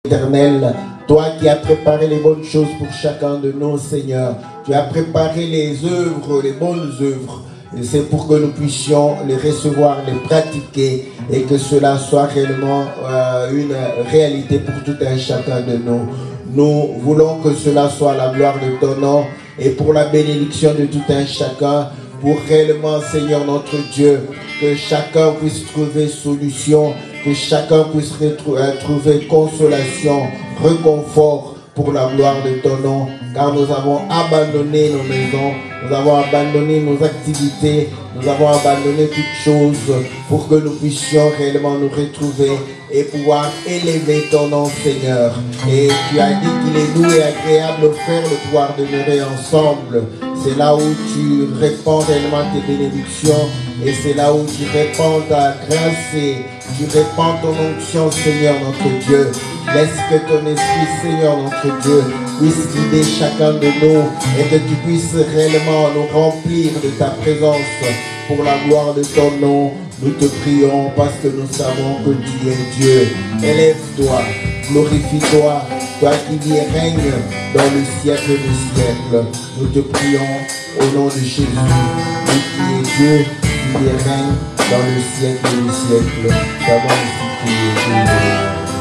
Éternel, toi qui as préparé les bonnes choses pour chacun de nous, Seigneur, tu as préparé les œuvres, les bonnes œuvres. Et c'est pour que nous puissions les recevoir, les pratiquer et que cela soit réellement une réalité pour tout un chacun de nous. Nous voulons que cela soit la gloire de ton nom et pour la bénédiction de tout un chacun, pour réellement, Seigneur notre Dieu, que chacun puisse trouver solution, que chacun puisse trouver consolation, réconfort pour la gloire de ton nom, car nous avons abandonné nos maisons, nous avons abandonné nos activités, nous avons abandonné toutes choses pour que nous puissions réellement nous retrouver et pouvoir élever ton nom, Seigneur. Et tu as dit qu'il est doux et agréable, frère, de pouvoir demeurer ensemble. C'est là où tu répands réellement tes bénédictions et c'est là où tu répands ta grâce et tu répands ton onction, Seigneur notre Dieu. Laisse que ton esprit, Seigneur notre Dieu, puisse guider chacun de nous et que tu puisses réellement nous remplir de ta présence pour la gloire de ton nom. Nous te prions parce que nous savons que tu es Dieu. Élève-toi, glorifie-toi, toi qui vis et règnes dans le siècle des siècles. Nous te prions au nom de Jésus, lui qui est Dieu, qui vis et règne dans le siècle des siècles. Nous avons ainsi prié.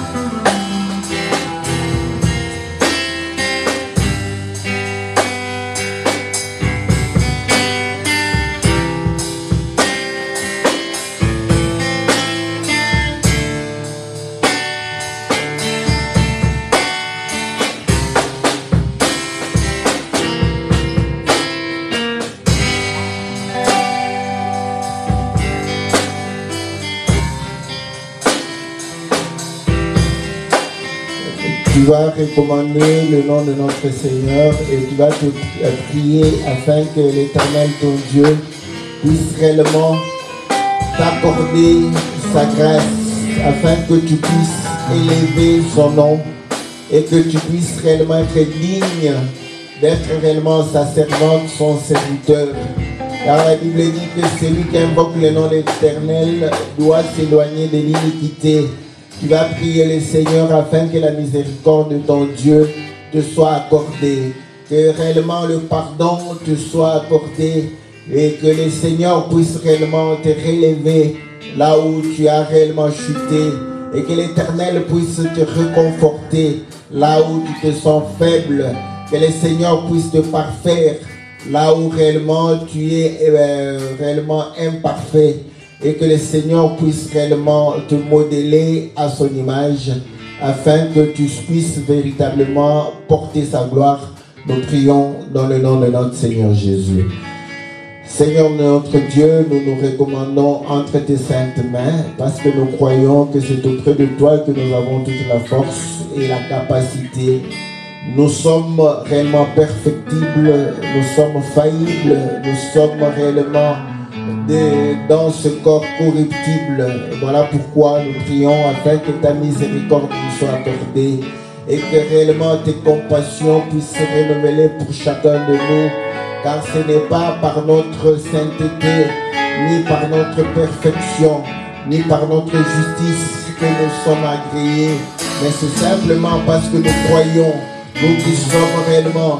Tu vas recommander le nom de notre Seigneur et tu vas te prier afin que l'Éternel, ton Dieu, puisse réellement t'accorder sa grâce, afin que tu puisses élever son nom et que tu puisses réellement être digne d'être réellement sa servante, son serviteur. Car la Bible dit que celui qui invoque le nom de l'Éternel doit s'éloigner de l'iniquité. Tu vas prier le Seigneur afin que la miséricorde de ton Dieu te soit accordée, que réellement le pardon te soit accordé et que le Seigneur puisse réellement te relever là où tu as réellement chuté et que l'Éternel puisse te réconforter là où tu te sens faible, que le Seigneur puisse te parfaire là où réellement tu es réellement imparfait. Et que le Seigneur puisse réellement te modeler à son image afin que tu puisses véritablement porter sa gloire. Nous prions dans le nom de notre Seigneur Jésus. Seigneur notre Dieu, nous nous recommandons entre tes saintes mains parce que nous croyons que c'est auprès de toi que nous avons toute la force et la capacité. Nous sommes réellement perfectibles, nous sommes faillibles, nous sommes réellement dans ce corps corruptible. Voilà pourquoi nous prions afin que ta miséricorde nous soit accordée et que réellement tes compassions puissent se renouveler pour chacun de nous, car ce n'est pas par notre sainteté, ni par notre perfection, ni par notre justice que nous sommes agréés, mais c'est simplement parce que nous croyons, nous qui sommes réellement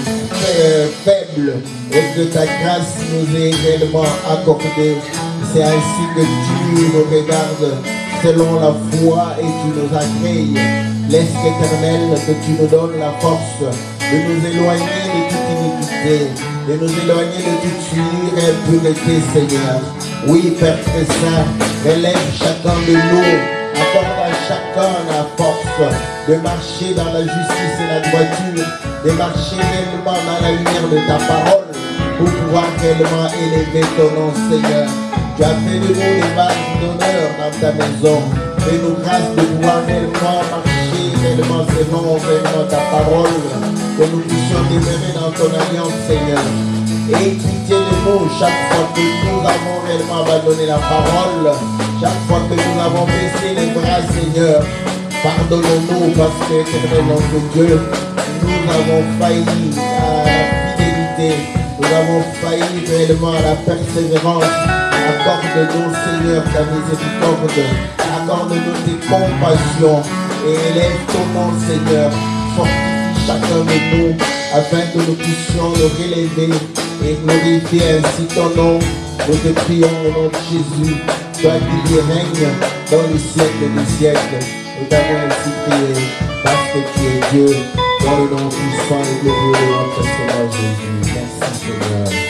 faibles, et que ta grâce nous est réellement accordée. C'est ainsi que tu nous regardes selon la foi et tu nous agrées. Laisse l'Éternel que tu nous donnes la force de nous éloigner de toute iniquité, de nous éloigner de toute souillure et impureté, Seigneur. Oui, Père très saint, relève chacun de nous, accorde à chacun la force de marcher dans la justice et la droiture, de marcher réellement dans la lumière de ta parole pour pouvoir réellement élever ton nom, Seigneur. Tu as fait de nous des vases d'honneur dans ta maison. Fais-nous grâce de pouvoir réellement marcher réellement selon réellement ta parole, que nous puissions demeurer dans ton alliance, Seigneur. Et pitié de nous chaque fois que nous avons réellement abandonné la parole, chaque fois que nous avons baissé les bras, Seigneur. Pardonne-nous parce que, éternel notre Dieu, nous avons failli à la fidélité, nous avons failli réellement à la persévérance. Accorde-nous, Seigneur, ta miséricorde, accorde-nous tes compassions et élève ton nom, Seigneur. Fortifie chacun de nous afin que nous puissions nous relever et glorifier ainsi ton nom. Nous te prions au nom de Jésus, toi qui règne dans les siècles des siècles. Nous t'avons ainsi prié parce que tu es Dieu, dans le nom puissant et glorieux de notre Seigneur Jésus. Merci Seigneur.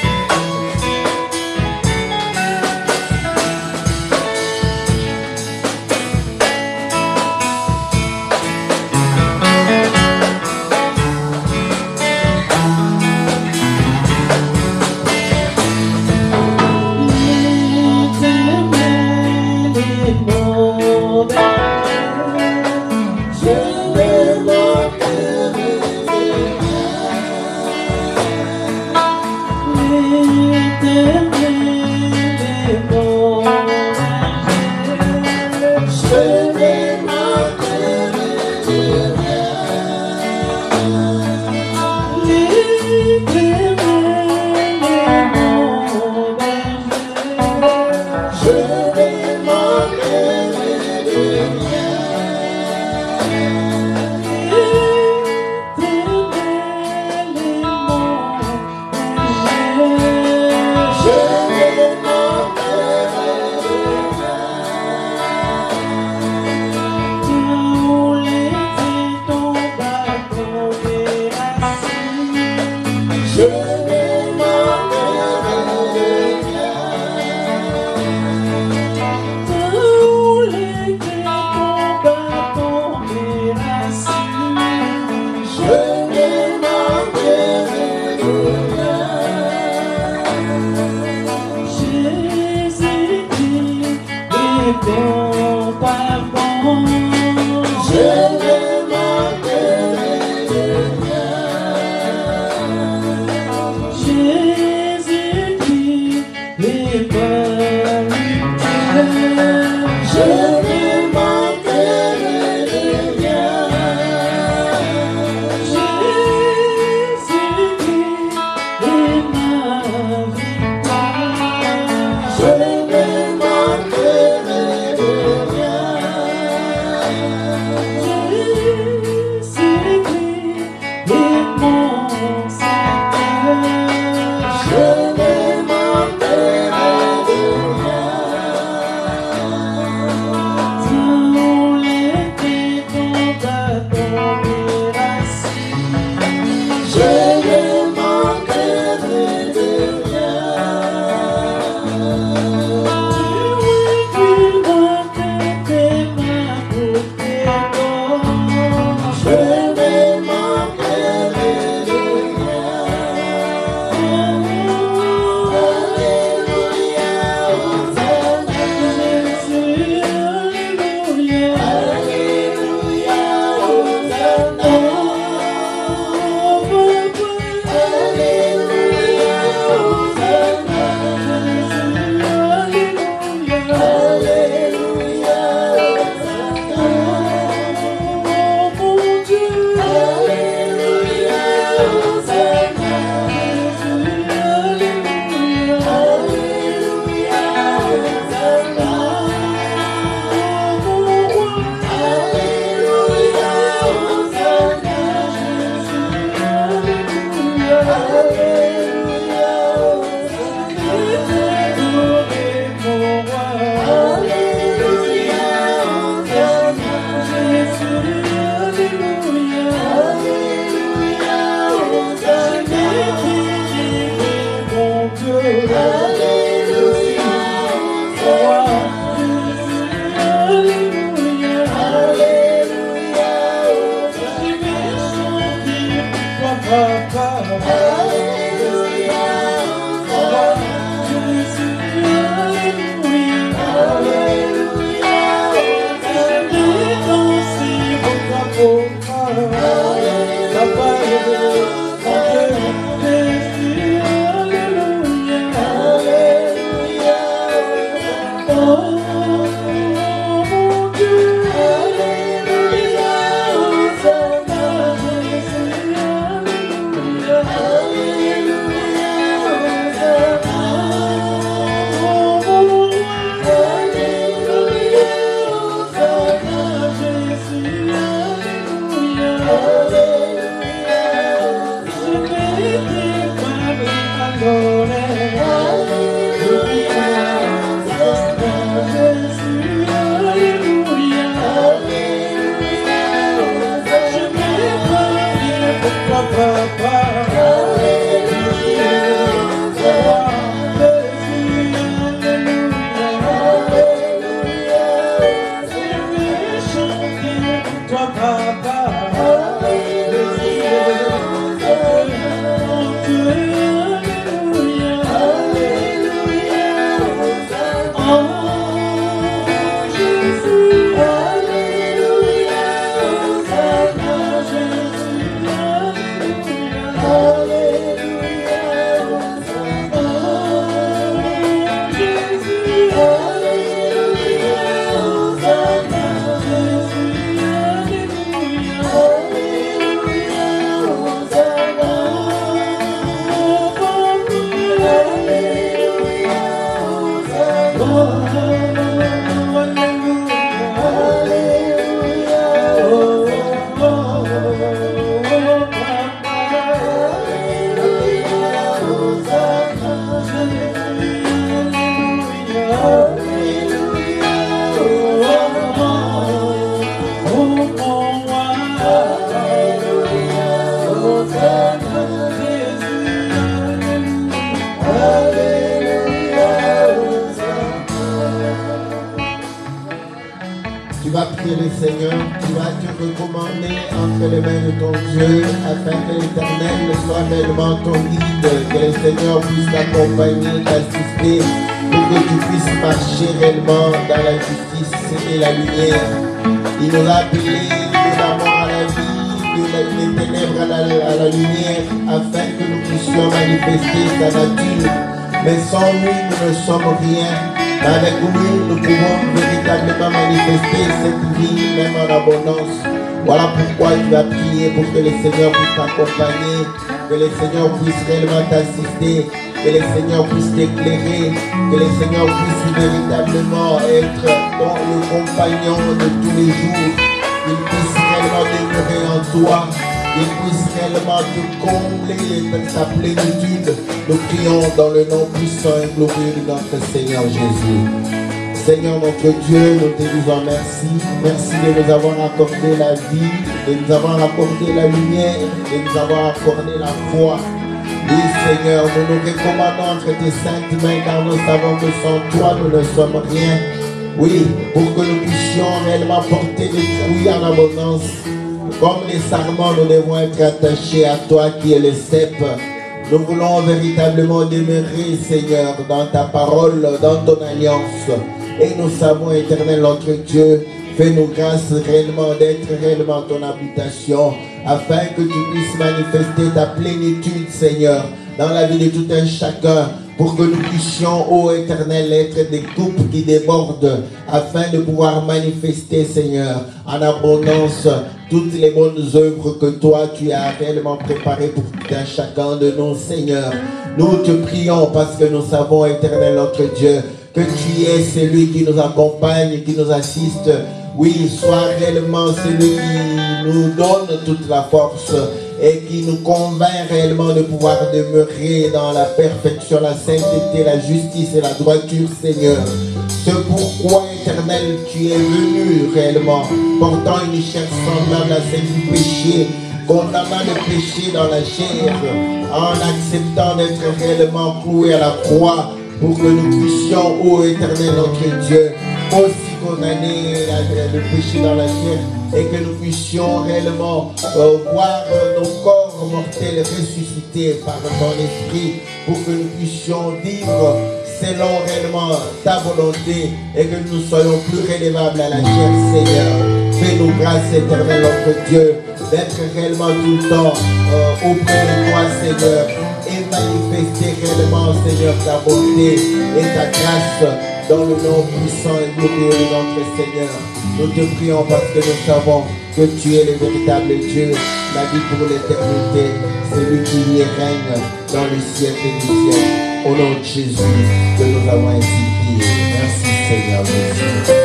Tu vas prier le Seigneur, tu vas te recommander entre les mains de ton Dieu, afin que l'Éternel soit réellement ton guide, que le Seigneur puisse t'accompagner, t'assister, pour que tu puisses marcher réellement dans la justice et la lumière. Il nous a appelés de la mort à la vie, des ténèbres à la lumière, afin que nous puissions manifester sa nature. Mais sans lui, nous ne sommes rien. Avec lui, nous pouvons véritablement manifester cette vie, même en abondance. Voilà pourquoi tu vas prier pour que le Seigneur puisse t'accompagner, que le Seigneur puisse réellement t'assister, que le Seigneur puisse t'éclairer, que le Seigneur puisse véritablement être le compagnon de tous les jours, qu'il puisse réellement demeurer en toi, qu'il puisse réellement te combler de sa plénitude. Nous prions dans le nom puissant et glorieux de notre Seigneur Jésus. Seigneur notre Dieu, nous te disons merci. Merci de nous avoir accordé la vie, de nous avoir accordé la lumière, de nous avoir accordé la foi. Oui Seigneur, nous nous recommandons entre tes saintes mains, car nous savons que sans toi nous ne sommes rien. Oui, pour que nous puissions réellement porter des fruits en abondance. Comme les sarments, nous devons être attachés à toi qui es le cep. Nous voulons véritablement demeurer, Seigneur, dans ta parole, dans ton alliance. Et nous savons, Éternel, notre Dieu, fais-nous grâce réellement d'être réellement ton habitation, afin que tu puisses manifester ta plénitude, Seigneur, dans la vie de tout un chacun, pour que nous puissions, ô Éternel, être des coupes qui débordent, afin de pouvoir manifester, Seigneur, en abondance, toutes les bonnes œuvres que toi, tu as réellement préparées pour tout un chacun de nos Seigneurs. Nous te prions parce que nous savons, Éternel, notre Dieu, que tu es celui qui nous accompagne, qui nous assiste. Oui, sois réellement celui qui nous donne toute la force et qui nous convainc réellement de pouvoir demeurer dans la perfection, la sainteté, la justice et la droiture, Seigneur. C'est pourquoi, Éternel, tu es venu réellement, portant une chair semblable à celle du péché, condamnant le péché dans la chair, en acceptant d'être réellement cloué à la croix, pour que nous puissions, ô Éternel, notre Dieu, aussi condamner le péché dans la chair, et que nous puissions réellement voir nos corps mortels ressuscités par ton esprit, pour que nous puissions vivre selon réellement ta volonté, et que nous soyons plus redevables à la chair, Seigneur. Fais-nous grâce, Éternel, notre Dieu, d'être réellement tout le temps auprès de toi, Seigneur, et manifester réellement, Seigneur, ta bonté et ta grâce dans le nom puissant et glorieux de notre Seigneur. Nous te prions parce que nous savons que tu es le véritable Dieu, la vie pour l'éternité, celui qui y règne dans le ciel et du ciel. Au nom de Jésus que nous avons ainsi prié. Merci Seigneur, merci.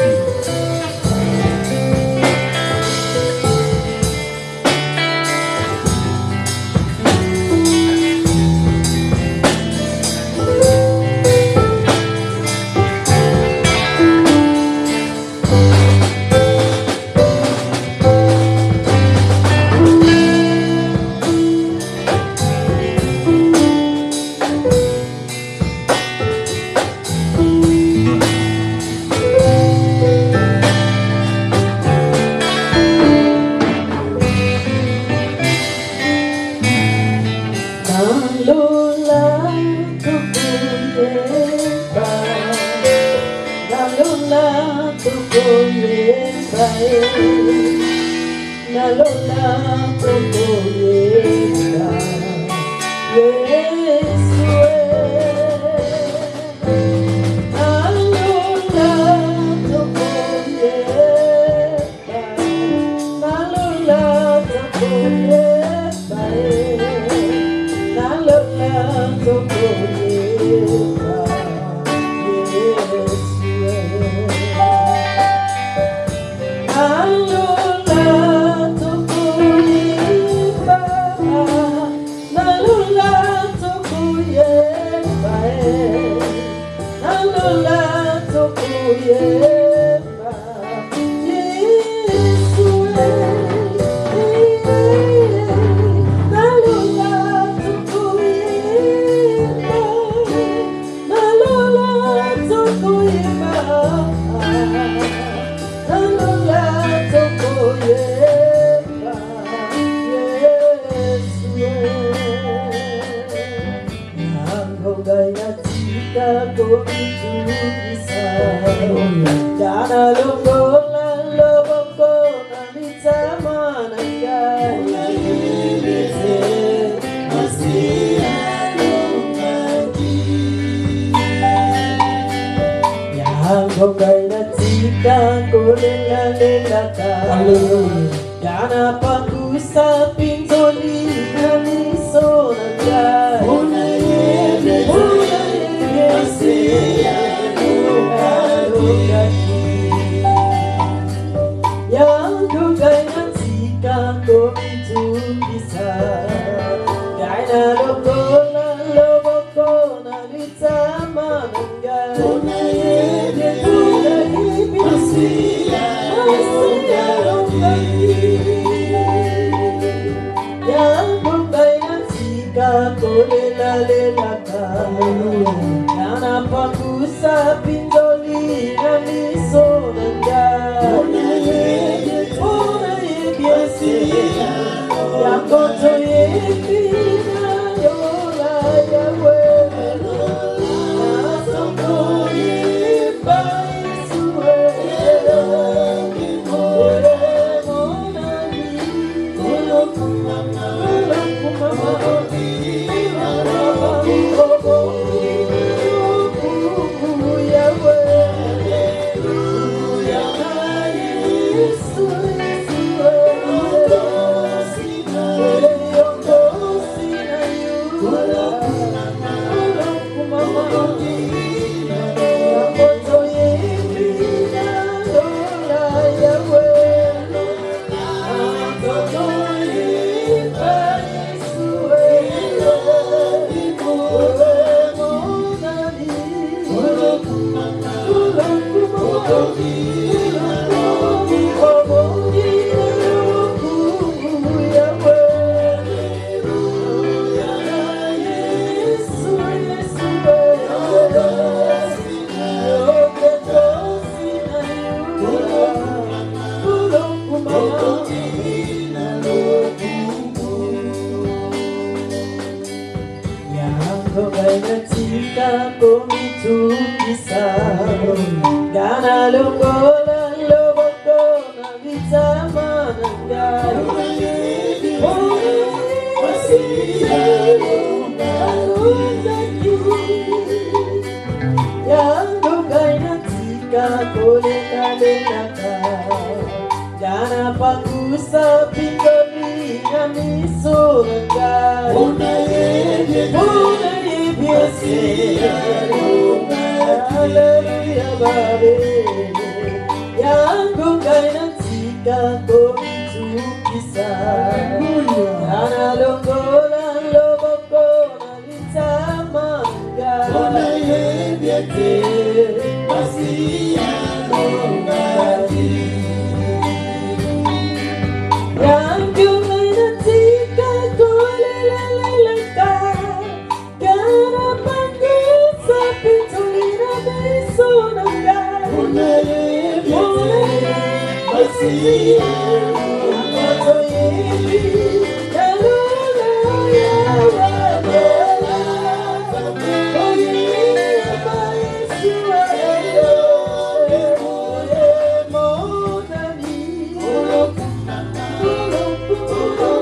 Yes,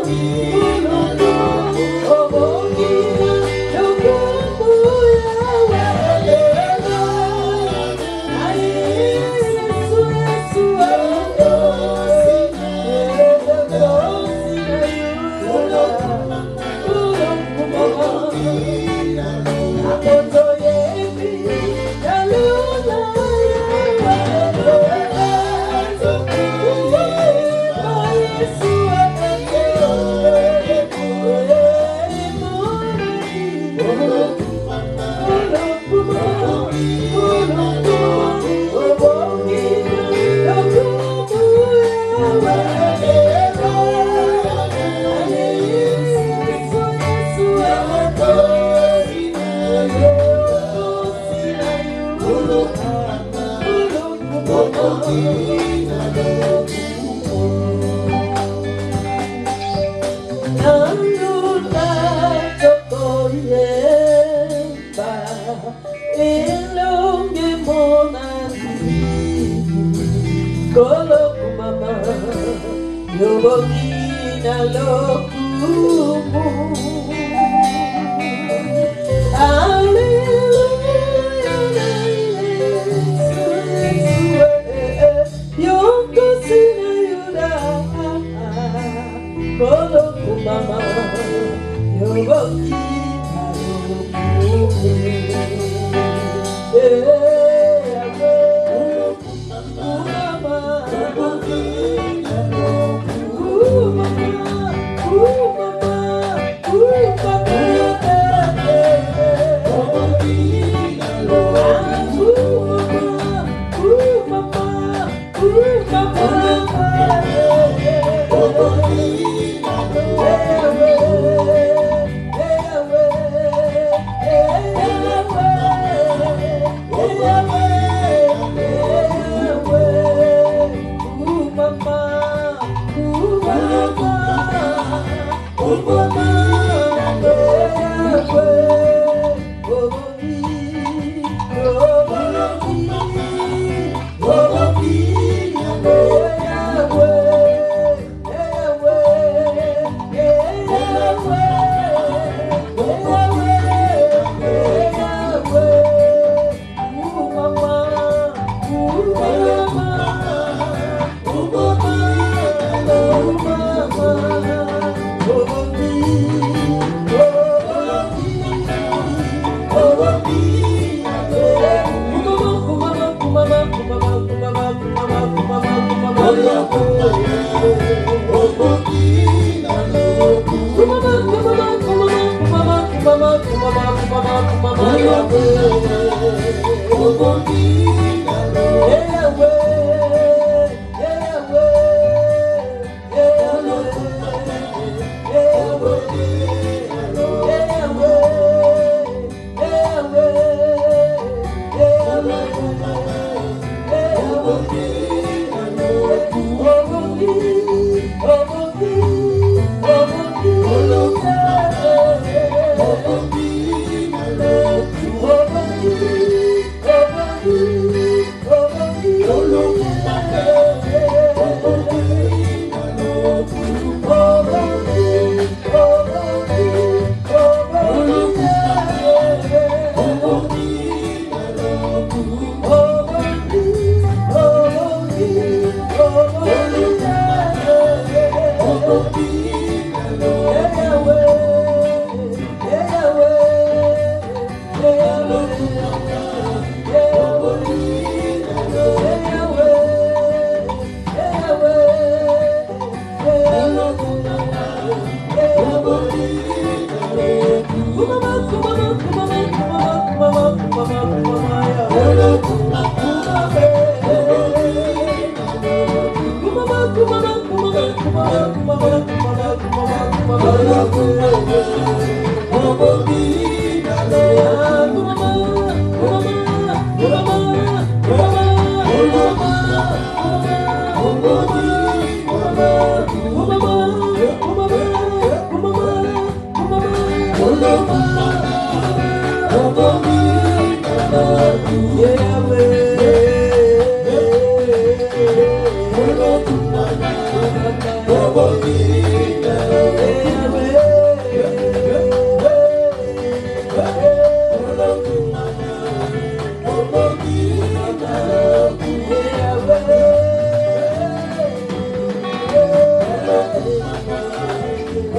Yeah.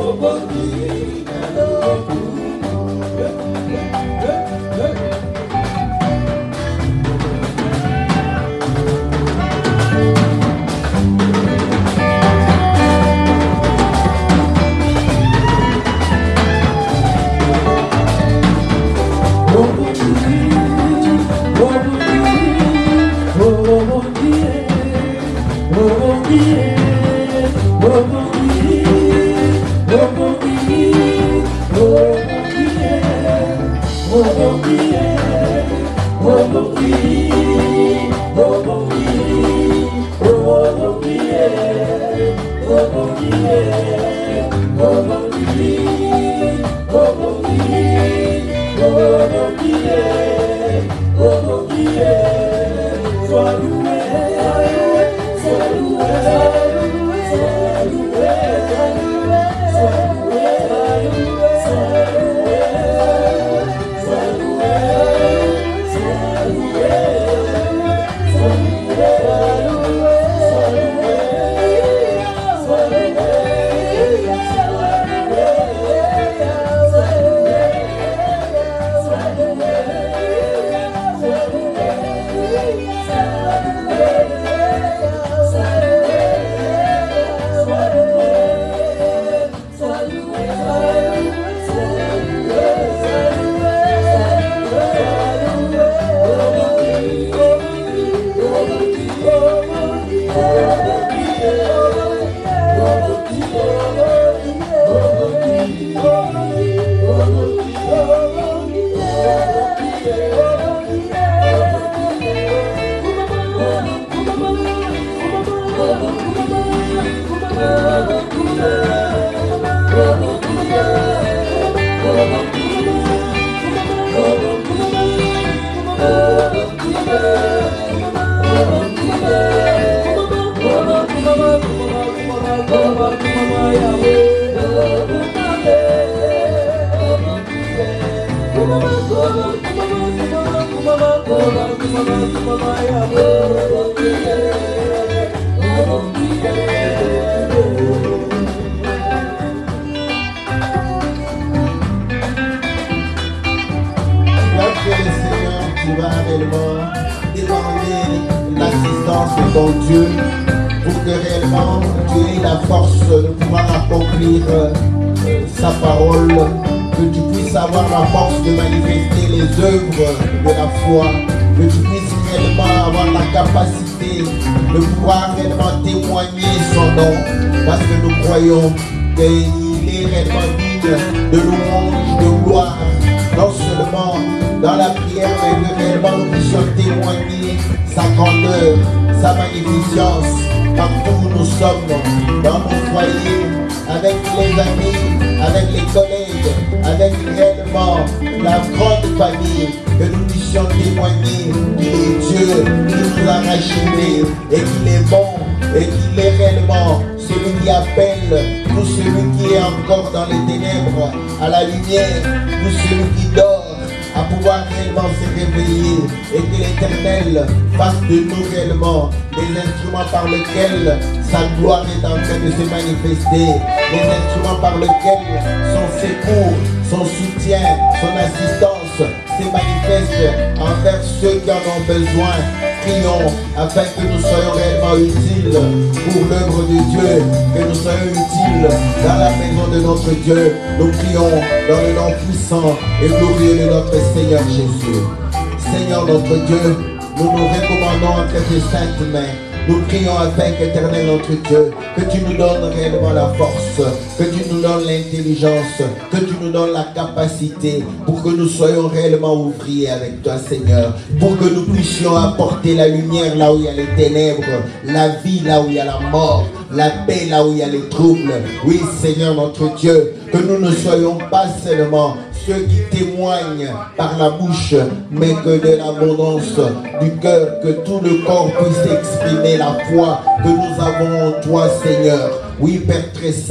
Par lesquels sa gloire est en train de se manifester, les instruments par lesquels son secours, son soutien, son assistance se manifeste envers ceux qui en ont besoin. Prions afin que nous soyons réellement utiles pour l'œuvre de Dieu, que nous soyons utiles dans la maison de notre Dieu. Nous prions dans le nom puissant et glorieux de notre Seigneur Jésus. Seigneur notre Dieu, nous nous recommandons entre tes saintes mains. Nous prions afin qu'Éternel notre Dieu, que tu nous donnes réellement la force, que tu nous donnes l'intelligence, que tu nous donnes la capacité pour que nous soyons réellement ouvriers avec toi, Seigneur, pour que nous puissions apporter la lumière là où il y a les ténèbres, la vie là où il y a la mort, la paix là où il y a les troubles. Oui, Seigneur notre Dieu, que nous ne soyons pas seulement ceux qui témoignent par la bouche, mais que de l'abondance du cœur, que tout le corps puisse exprimer la foi que nous avons en toi, Seigneur. Oui, Père très saint,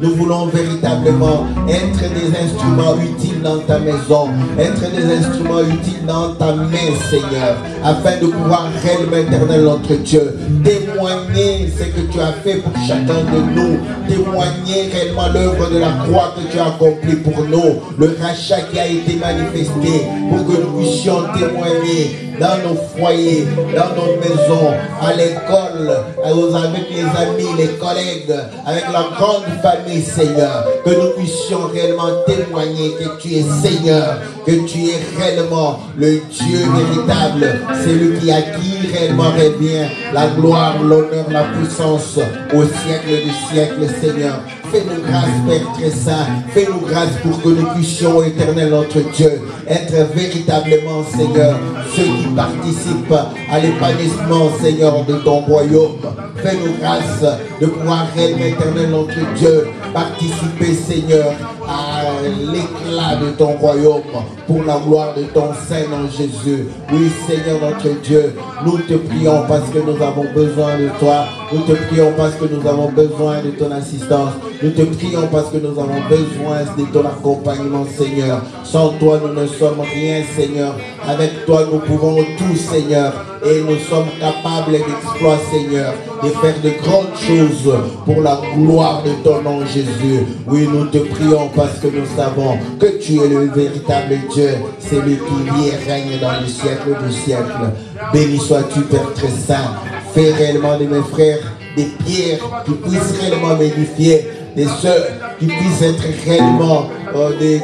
Nous voulons véritablement être des instruments utiles dans ta maison, être des instruments utiles dans ta main, Seigneur, afin de pouvoir réellement, Éternel, notre Dieu, témoigner ce que tu as fait pour chacun de nous, témoigner réellement l'œuvre de la croix que tu as accomplie pour nous, le rachat qui a été manifesté, pour que nous puissions témoigner dans nos foyers, dans nos maisons, à l'école, avec les amis, les collègues, avec la grande famille, Seigneur, que nous puissions réellement témoigner que tu es Seigneur, que tu es réellement le Dieu véritable, celui qui a qui réellement revient la gloire, l'honneur, la puissance au siècle du siècle, Seigneur. Fais-nous grâce, Père très saint. Fais-nous grâce pour que nous puissions, Éternel notre Dieu, être véritablement, Seigneur, ceux qui participent à l'épanouissement, Seigneur, de ton royaume. Fais-nous grâce de pouvoir réellement, Éternel notre Dieu, participer, Seigneur, à l'éclat de ton royaume pour la gloire de ton Saint-Nom Jésus. Oui, Seigneur notre Dieu, nous te prions parce que nous avons besoin de toi. Nous te prions parce que nous avons besoin de ton assistance. Nous te prions parce que nous avons besoin de ton accompagnement, Seigneur. Sans toi, nous ne sommes rien, Seigneur. Avec toi, nous pouvons tout, Seigneur. Et nous sommes capables d'exploits, Seigneur, de faire de grandes choses pour la gloire de ton nom, Jésus. Oui, nous te prions parce que nous savons que tu es le véritable Dieu, celui qui vit et règne dans le siècle du siècle. Béni sois-tu, Père très saint. Fais réellement de mes frères des pierres qui puissent réellement m'édifier, des sœurs qui puissent être réellement des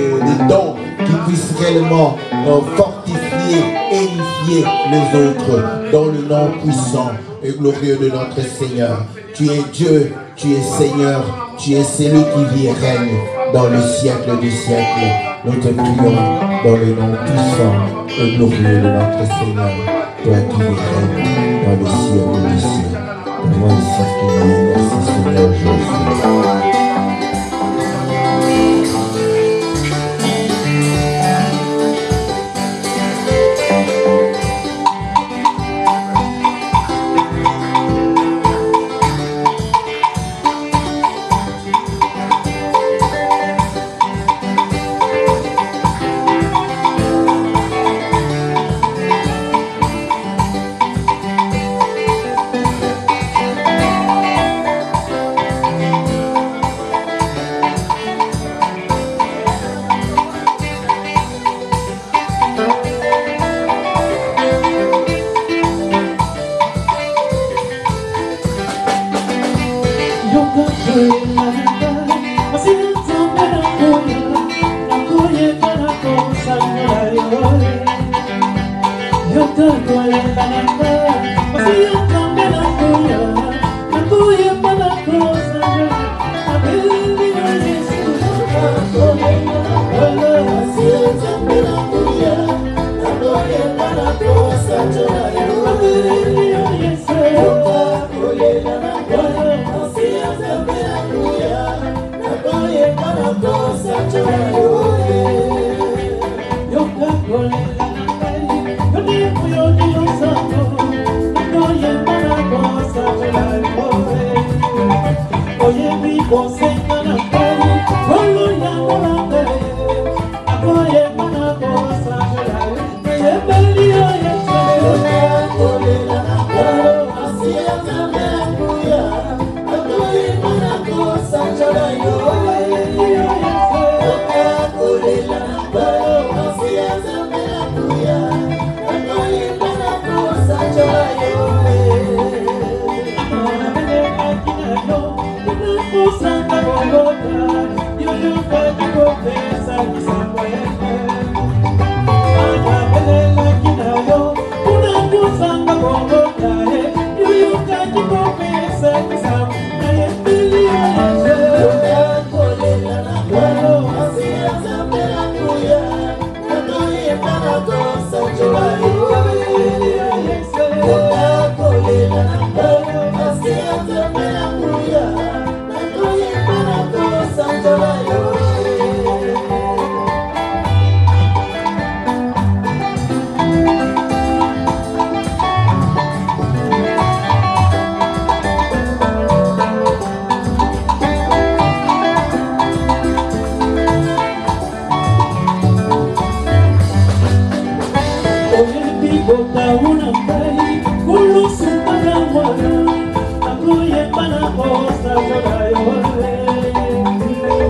dons qui puissent réellement fortifier, édifier les autres dans le nom puissant et glorieux de notre Seigneur. Tu es Dieu, tu es Seigneur, tu es celui qui vit et règne dans le siècle du siècle. Nous te prions dans le nom puissant et glorieux de notre Seigneur. Toi qui vis et règne dans le siècle du siècle. Merci Seigneur Jésus. Santa Golgotha.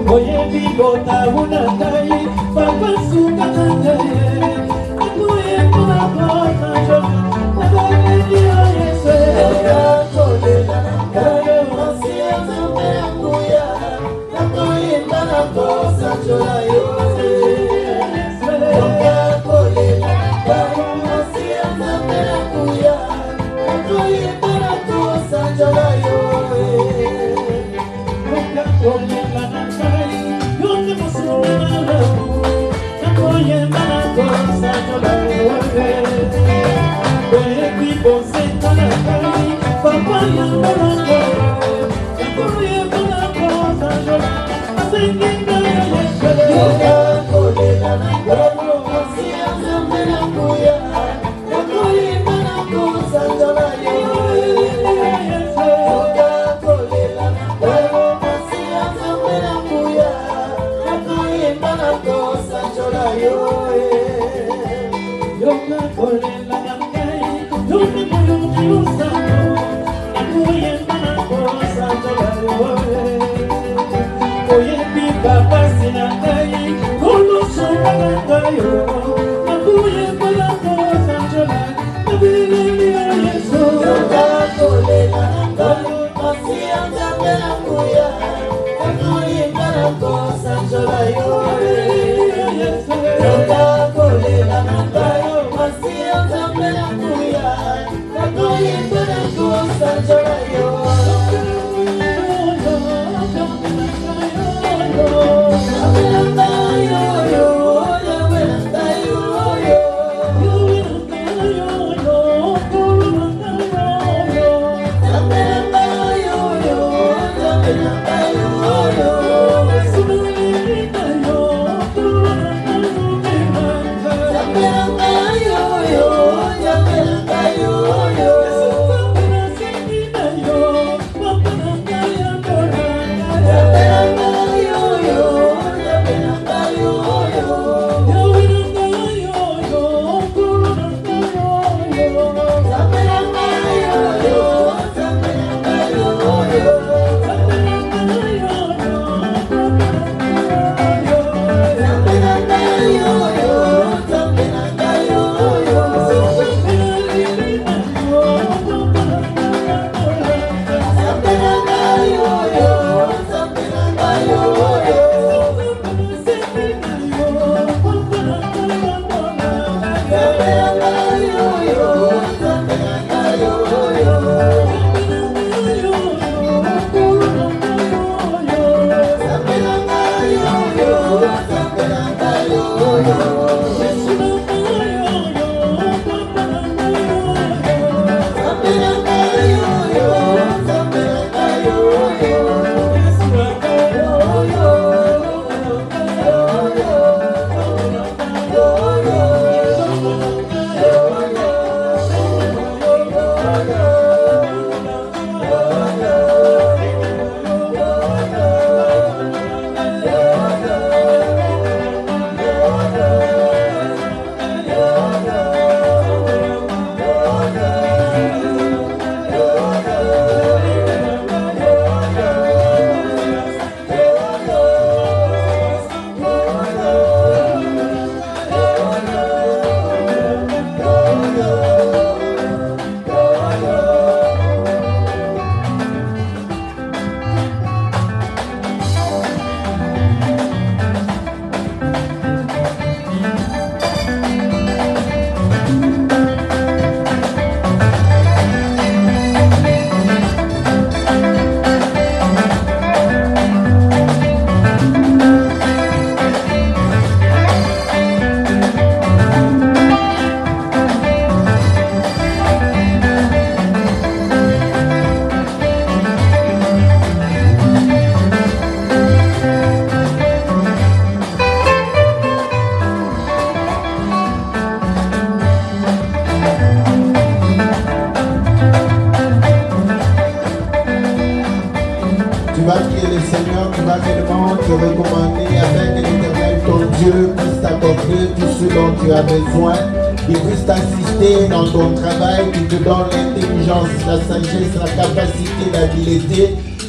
vas prier le Seigneur, tu vas réellement te recommander afin que l'Éternel, ton Dieu, puisse t'accorder tout ce dont tu as besoin, qu'il puisse t'assister dans ton travail, qu'il te donne l'intelligence, la sagesse, la capacité, l'habileté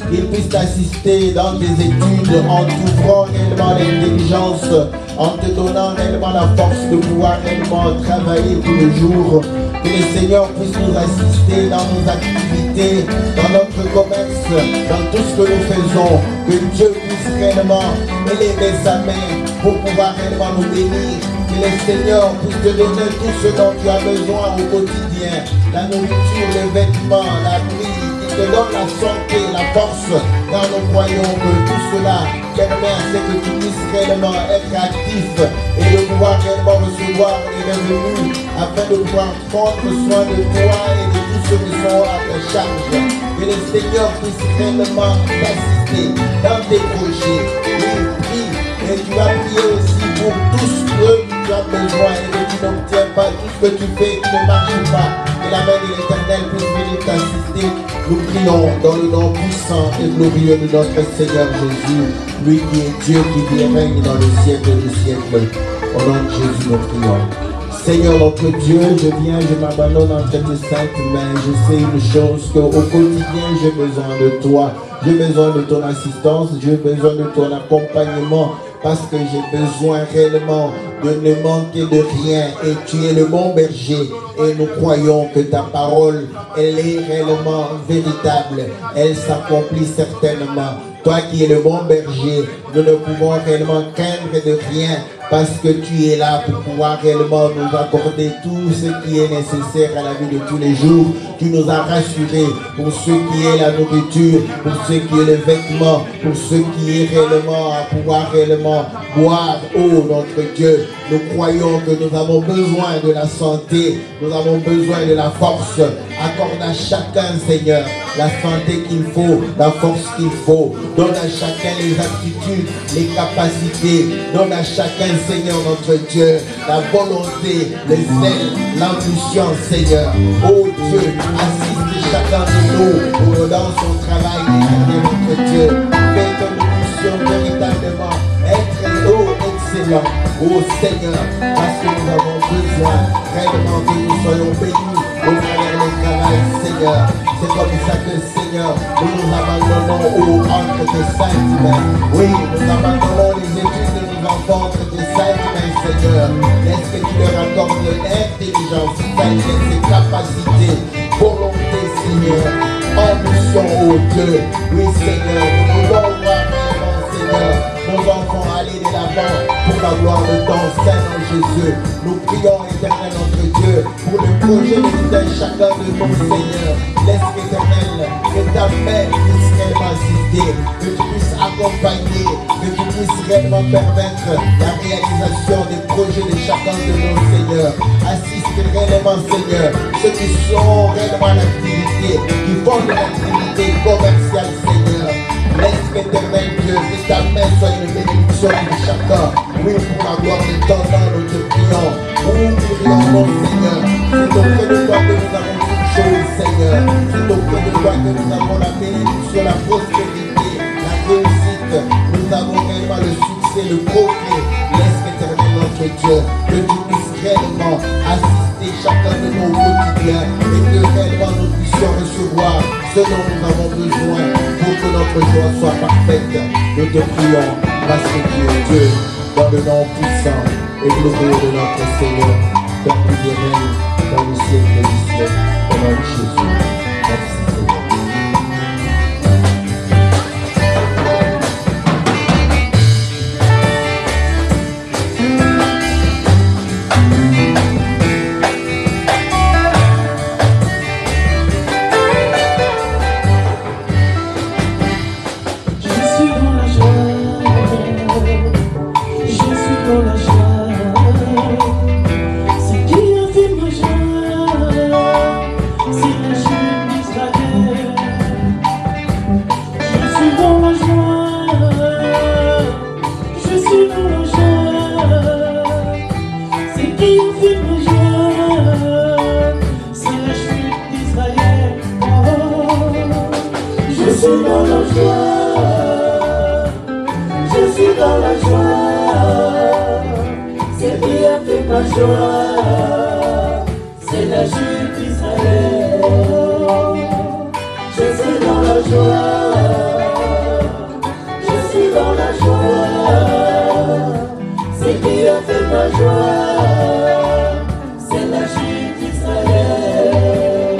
qu'il puisse t'assister dans tes études en t'ouvrant réellement l'intelligence, en te donnant réellement la force de pouvoir réellement travailler tous les jours. Que le Seigneur puisse nous assister dans nos activités, dans notre commerce, dans tout ce que nous faisons. Que Dieu puisse réellement élever sa main pour pouvoir réellement nous bénir. Que le Seigneur puisse te donner tout ce dont tu as besoin au quotidien. La nourriture, les vêtements, la vie, qui te donne la santé, la force. Car nous croyons que tout cela permet à ce que tu puisses réellement être actif et de pouvoir réellement recevoir les revenus afin de pouvoir prendre soin de toi et de tous ceux qui sont à ta charge. Que le Seigneur puisse réellement t'assister dans tes projets. Oui, prie. Et tu vas prier aussi pour tout ce que tu as besoin et que tu n'obtiens pas, tout ce que tu fais qui ne marche pas. Que la main de l'Éternel puisse venir t'assister. Nous prions dans le nom puissant et glorieux de notre Seigneur Jésus, lui qui est Dieu, qui vit et règne dans le siècle des siècles. Au nom de Jésus, nous prions. Seigneur notre Dieu, je viens, je m'abandonne entre tes saintes mains. Je sais une chose, qu'au quotidien, j'ai besoin de toi. J'ai besoin de ton assistance, j'ai besoin de ton accompagnement. Parce que j'ai besoin réellement de ne manquer de rien. Et tu es le bon berger. Et nous croyons que ta parole, elle est réellement véritable. Elle s'accomplit certainement. Toi qui es le bon berger, nous ne pouvons réellement craindre de rien. Parce que tu es là pour pouvoir réellement nous accorder tout ce qui est nécessaire à la vie de tous les jours. Tu nous as rassurés pour ce qui est la nourriture, pour ce qui est le vêtement, pour ce qui est réellement à pouvoir réellement boire. Oh notre Dieu, nous croyons que nous avons besoin de la santé, nous avons besoin de la force. Accorde à chacun, Seigneur, la santé qu'il faut, la force qu'il faut. Donne à chacun les aptitudes, les capacités. Donne à chacun, Seigneur notre Dieu, la volonté, le zèle, l'ambition, Seigneur. Oh Dieu, assiste chacun de nous dans son travail, notre Dieu. Fais que nous puissions véritablement être excellents, oh Seigneur, parce que nous avons besoin réellement que nous soyons bénis au travers du travail, Seigneur. C'est comme ça que, Seigneur, nous nous abandonnons entre tes saintes mains. Oui, nous abandonnons les études de nos enfants entre tes saintes mains, Seigneur. Laisse que tu leur accordes l'intelligence, sagesse et capacité, volonté, Seigneur, ambition, oh Dieu. Oui, Seigneur, nous voulons voir vraiment, Seigneur, nos enfants aller de l'avant pour la gloire de ton Seigneur Jésus. Nous prions, Éternel notre Dieu, pour le projet de tout un chacun de nous, Seigneur. Laisse, Éternel, que ta main puisse réellement assister, que tu puisses accompagner, que tu puisses réellement permettre la réalisation des projets de chacun de nous, Seigneur. Assiste réellement, Seigneur, ceux qui sont réellement en activité, qui font de l'activité commerciale, Seigneur. Laisse, Éternel Dieu, que ta main soit une bénédiction de chacun. Oui, pour la gloire de ton nom, nous te prions. Nous prions, mon Seigneur. C'est auprès de toi que nous avons toutes choses, Seigneur. C'est auprès de toi que nous avons la bénédiction, la prospérité, la réussite. Nous avons réellement le succès, le progrès. Laisse, Éternel notre Dieu, que tu puisses réellement assister chacun de nous au quotidien et que réellement nous puissions recevoir ce dont nous avons besoin pour que notre joie soit parfaite. Nous te prions parce que tu es Dieu, dans le nom puissant et glorieux de notre Seigneur, dans le règne, dans le siècle des siècles, au nom de Jésus. Merci Seigneur. C'est la chute d'Israël. Je suis dans la joie. joie, c'est la chute d'Israël.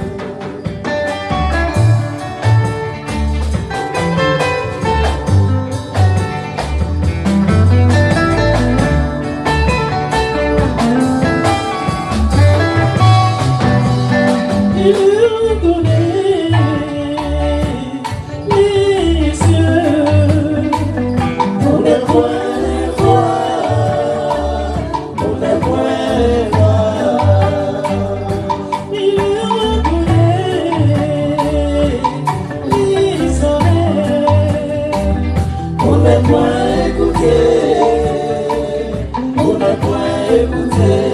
Il connaît les cieux On ne pourrait voir, on ne pourrait voir. Il connaît les oreilles On ne pourrait écouter, on ne pourrait écouter.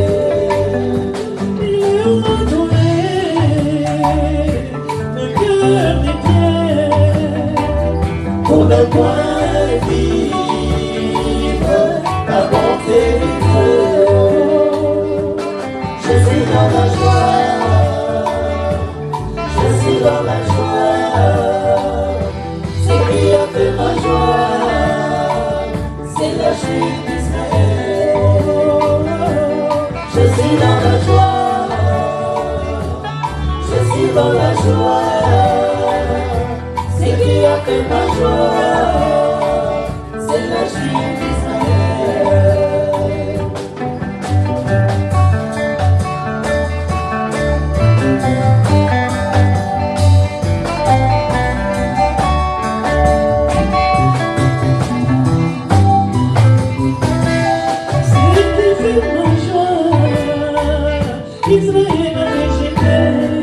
Il connaît le cœur des pierres On ne pourrait vivre la bonté de Dieu. Je suis dans la joie, je suis dans la joie. C'est qui a fait ma joie, c'est la chute d'Israël. Je suis dans la joie, je suis dans la joie. C'est qui a fait ma joie, c'est la chute d'Israël. C'est qui fait ma joie, Israël a rejeté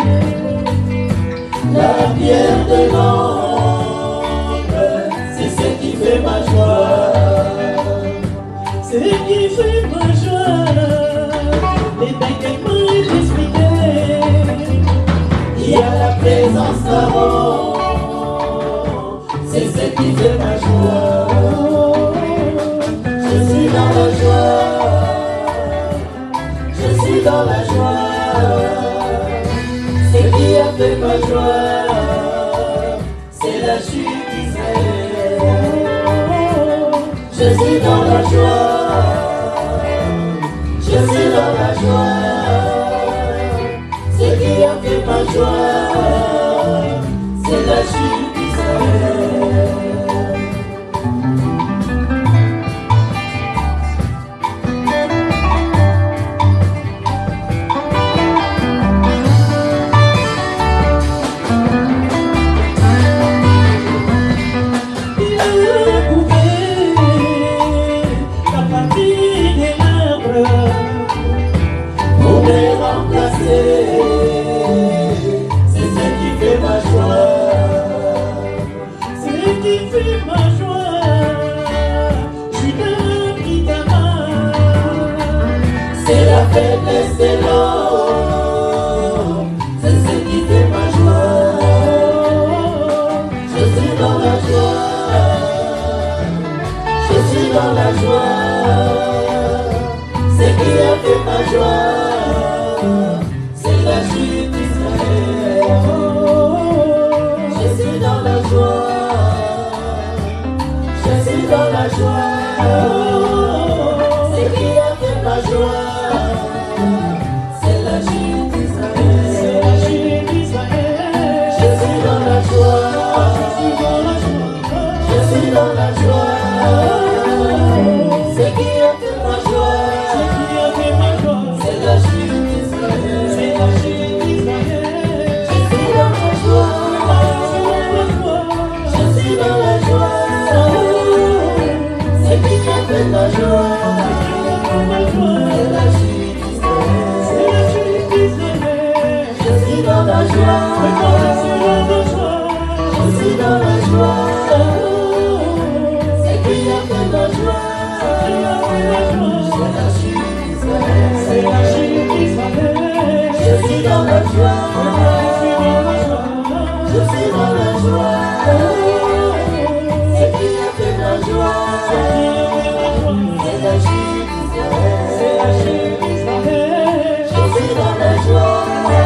La pierre de l'ombre, c'est ce qui fait ma joie. c'est qui fait ma joie, l'éternellement est expliqué. Il y a la présence d'Aaron, c'est ce qui fait ma joie. Je suis dans la joie, je suis dans la joie. C'est qui a fait ma joie, c'est la chute d'Israël. Je suis dans la joie, je suis dans la joie. C'est qui a fait ma joie, c'est la chute d'Israël. Il a coupé la partie des arbres Pour me remplacer, c'est ce qui fait ma joie. c'est qui fait ma joie, Judas qui t'amène. C'est la faiblesse de l'homme, c'est ce qui fait ma joie. Je suis dans la joie, je suis dans la joie. C'est qui a fait ma joie, c'est la chute d'Israël. Je suis dans la joie, je suis dans la joie. C'est qui a fait ma joie, c'est la chute d'Israël. C'est la chute d'Israël. Je suis dans la joie, Je suis dans la joie, je suis dans la joie. C'est qui a fait ma joie, c'est qui a fait ma joie, c'est la chute d'Israël. c'est la chute d'Israël. Je suis dans la joie, je suis dans la joie. C'est qui a fait ma joie, c'est la chute d'Israël. Je suis dans la joie, je suis dans la joie. C'est qui a fait ma joie, c'est la chute d'Israël. Je suis dans la joie, je suis dans la joie. C'est qui a fait ma joie, c'est la chute d'Israël. Je suis dans la joie,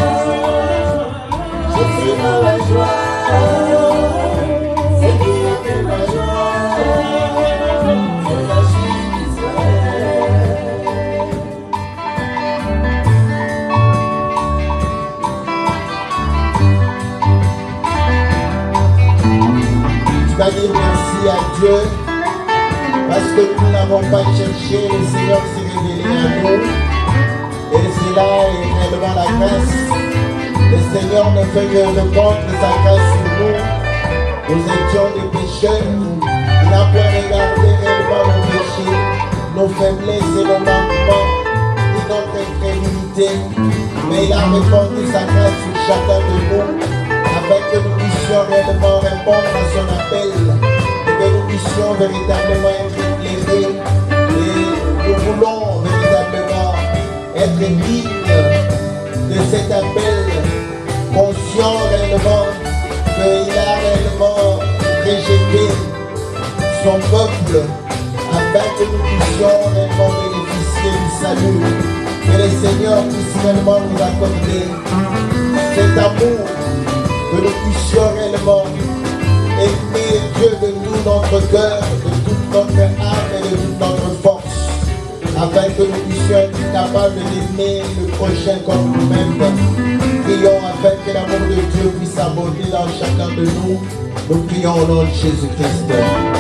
je suis dans la joie. C'est qui a fait ma joie, c'est la chute d'Israël. Dieu, parce que nous n'avons pas cherché, le Seigneur s'est révélé à nous. Et cela est réellement la grâce. Le Seigneur ne fait que répandre sa grâce sur nous. Nous étions des pécheurs. Il n'a pas regardé réellement nos péchés, nos faiblesses et nos manquements, et notre infidélité. Mais il a répandu sa grâce sur chacun de nous, afin que nous puissions réellement répondre à son appel, et que nous puissions véritablement être éclairés. Et nous voulons véritablement être dignes de cet appel, conscient réellement qu'il a réellement rejeté son peuple, afin que nous puissions réellement bénéficier du salut. Que le Seigneur puisse réellement nous accorder cet amour, que nous puissions réellement aimer Dieu de tout notre cœur, de toute notre âme et de toute notre force, afin que nous puissions être capables d'aimer le prochain comme nous-mêmes. Prions afin que l'amour de Dieu puisse abonder dans chacun de nous. Nous prions au nom de Jésus-Christ.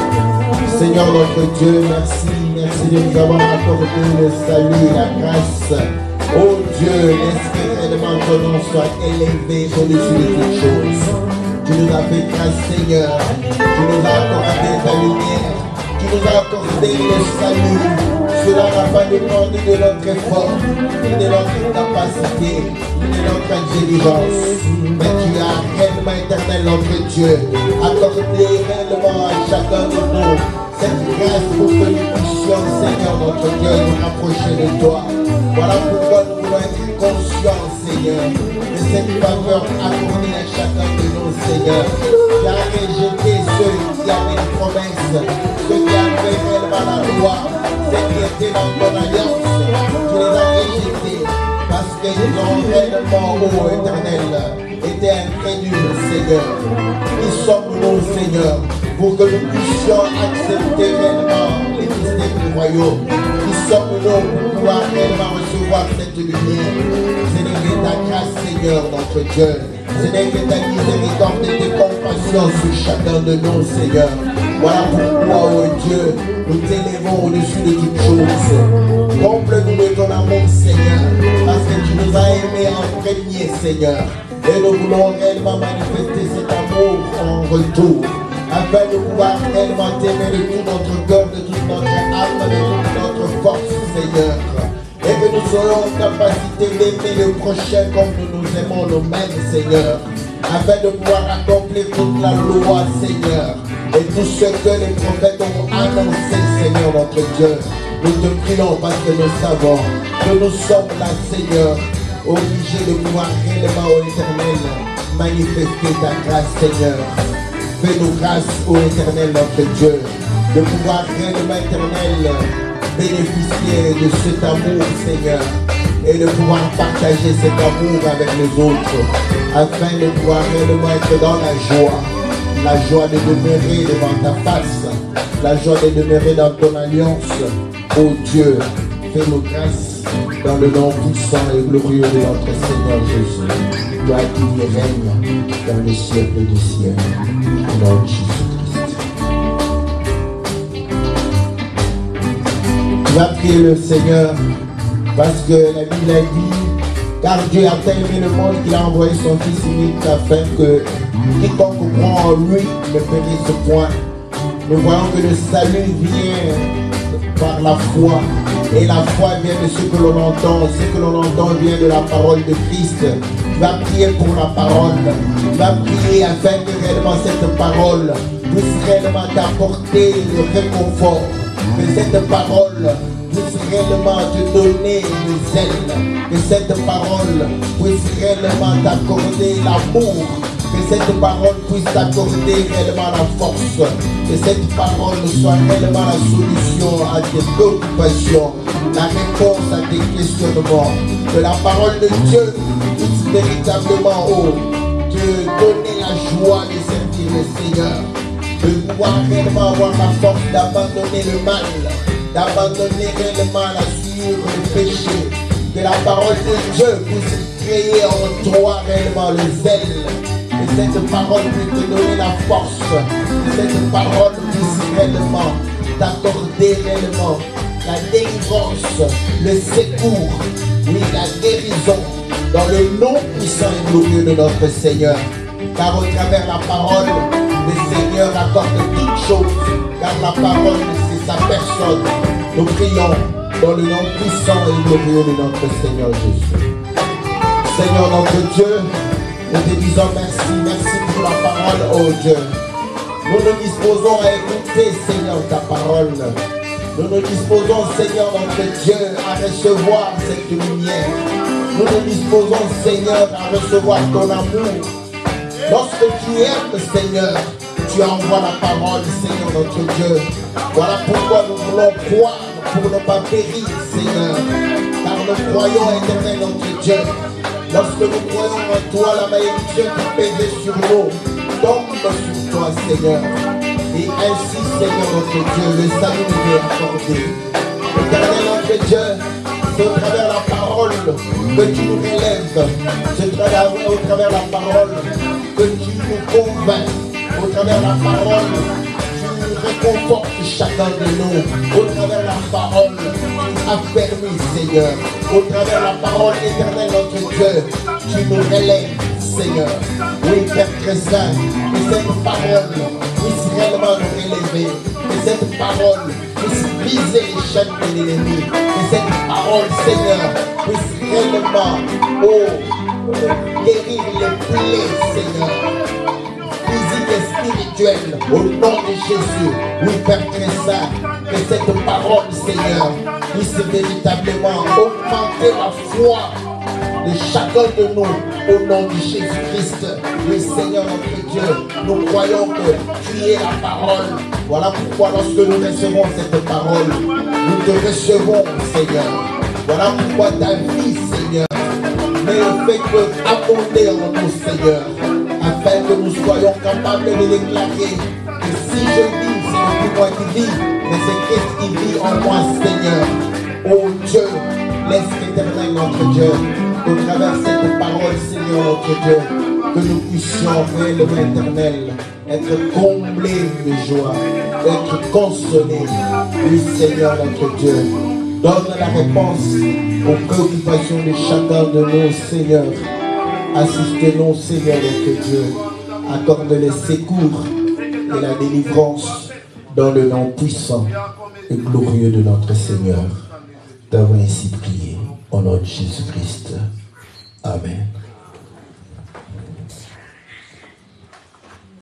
Seigneur notre Dieu, merci de nous avoir accordé le salut et la grâce. Oh Dieu, laisse que réellement ton nom soit élevé au-dessus de toutes choses. Tu nous as fait grâce, Seigneur. Tu nous as accordé ta lumière. Tu nous as accordé le salut. Cela n'a pas dépendu de notre effort, ni de notre capacité, ni de notre intelligence. Mais tu as réellement, éternel notre Dieu, accordé réellement à chacun de nous cette grâce pour que nous puissions, Seigneur notre Dieu, nous rapprocher de toi. Voilà pourquoi nous voulons être conscients, Seigneur, de cette faveur accordée à chacun de nous, Seigneur. Tu as rejeté ceux qui avaient une promesse, ceux qui avaient réellement la loi, ceux qui étaient dans ton alliance. Tu les as rejetés parce qu'ils ont réellement, ô éternel, été incrédules, Seigneur. Qui sommes-nous, Seigneur, pour que nous puissions accepter réellement les mystères du royaume? Qui sommes-nous pour pouvoir réellement recevoir cette lumière? Ce n'est que ta grâce, Seigneur, notre Dieu. Ce n'est que ta miséricorde et tes compassions sur chacun de nous, Seigneur. Voilà pourquoi, oh Dieu, nous t'élevons au-dessus de toutes choses. Comble-nous de ton amour, Seigneur, parce que tu nous as aimés en premier, Seigneur. Et nous voulons réellement manifester cet amour en retour, afin de pouvoir réellement t'aimer de tout notre cœur, de toute notre âme, de toute notre force, Seigneur. Et que nous soyons en capacité d'aimer le prochain comme nous nous aimons nous-mêmes, Seigneur. Afin de pouvoir accomplir toute la loi, Seigneur. Et tout ce que les prophètes ont annoncé, Seigneur notre Dieu. Nous te prions parce que nous savons que nous sommes là, Seigneur, obligés de pouvoir réellement, ô Éternel, manifester ta grâce, Seigneur. Fais-nous grâce, ô Éternel, notre Dieu, de pouvoir réellement, Éternel, bénéficier de cet amour, Seigneur, et de pouvoir partager cet amour avec les autres, afin de pouvoir réellement être dans la joie de demeurer devant ta face, la joie de demeurer dans ton alliance. Ô Dieu, fais-nous grâce dans le nom puissant et glorieux de notre Seigneur Jésus, toi qui règnes dans les siècles des siècles, au nom de Jésus-Christ. Tu vas prier le Seigneur, parce que la Bible a dit, car Dieu a tant aimé le monde qu'il a envoyé son Fils unique afin que quiconque croit en lui ne périsse point. Nous voyons que le salut vient par la foi. Et la foi vient de ce que l'on entend. Ce que l'on entend vient de la parole de Christ. Tu vas prier pour la parole. Tu vas prier afin que réellement cette parole puisse réellement t'apporter le réconfort. Que cette parole puisse réellement te donner le zèle. Que cette parole puisse réellement t'accorder l'amour. Que cette parole puisse t'accorder réellement la force. Que cette parole soit réellement la solution à tes préoccupations, la réponse à tes questionnements. Que la parole de Dieu puisse véritablement te donner la joie de servir le Seigneur. De pouvoir réellement avoir la force d'abandonner le mal, d'abandonner réellement la souillure, le péché. Que la parole de Dieu puisse créer en toi réellement le zèle Et cette parole peut te donner la force. Cette parole puisse réellement t'accorder réellement la délivrance, le secours, oui, la guérison dans le nom puissant et glorieux de notre Seigneur. Car au travers de la parole, le Seigneur accorde toutes choses. Car la parole, c'est sa personne. Nous prions dans le nom puissant et glorieux de notre Seigneur Jésus. Seigneur notre Dieu, nous te disons merci. Merci pour la parole, oh Dieu. Nous nous disposons à écouter, Seigneur, ta parole. Nous nous disposons, Seigneur, notre Dieu, à recevoir cette lumière. Nous nous disposons, Seigneur, à recevoir ton amour. Lorsque tu aimes, Seigneur, tu envoies la parole, Seigneur, notre Dieu. Voilà pourquoi nous voulons croire pour ne pas périr, Seigneur. Car nous croyons, éternel, notre Dieu. Lorsque nous croyons en toi, la malédiction qui pèse sur nous tombe sur toi, Seigneur. Et ainsi, Seigneur, notre Dieu, le salut nous est accordé. Éternel, notre Dieu, c'est au travers de la parole que tu nous relèves. C'est au travers de la parole que tu nous convaincs. Au travers de la parole, tu nous réconfortes chacun de nous. Au travers de la parole, tu affermis, Seigneur. Au travers de la parole éternelle, notre Dieu, tu nous relèves, Seigneur. Oui, Père très saint, que cette parole puisse réellement nous relever. Que cette parole puisse briser les chaînes de l'ennemi. Que cette parole, Seigneur, puisse réellement, guérir les plaies, Seigneur. Physique et spirituelle, au nom de Jésus. Oui, Père très saint, que cette parole, Seigneur, puisse véritablement augmenter la foi de chacun de nous, au nom de Jésus-Christ. Oui, Seigneur notre Dieu, nous croyons que tu es la parole. Voilà pourquoi lorsque nous recevons cette parole, nous te recevons, Seigneur. Voilà pourquoi ta vie, Seigneur, mais le fait que abonder en nous, Seigneur, afin que nous soyons capables de déclarer que si je vis, ce n'est plus moi qui vis, mais c'est Christ qui vit en moi, Seigneur. Oh Dieu, laisse l'éternel notre Dieu, au travers de cette parole, Seigneur notre Dieu, que nous puissions réellement, éternel, être comblés de joie, être consolés. Oui, Seigneur notre Dieu, donne la réponse aux préoccupations de chacun de nous, Seigneur. Assiste-nous, Seigneur notre Dieu. Accorde les secours et la délivrance dans le nom puissant et glorieux de notre Seigneur. T'avons ainsi prié au nom de Jésus-Christ. Amen.